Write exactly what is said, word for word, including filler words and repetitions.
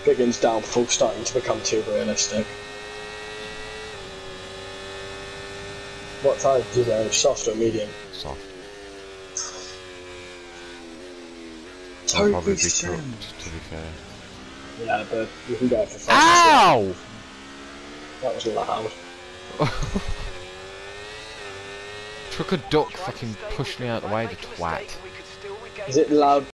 Biggins downfall starting to become too realistic. What tyre do you go? Soft or medium? Soft. I'll probably be cooked, to be fair. Yeah, but you can go for fast. Ow! That was loud. Took a duck fucking pushed me out of the way, the twat. Is it loud